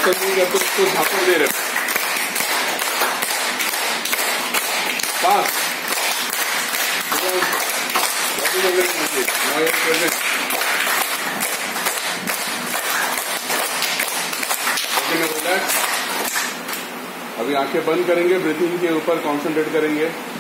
पसंद नहीं करते उसको झापड़ दे रहे पास अभी आंखें बंद करेंगे, ब्रीथिंग के ऊपर कॉन्सेंट्रेट करेंगे।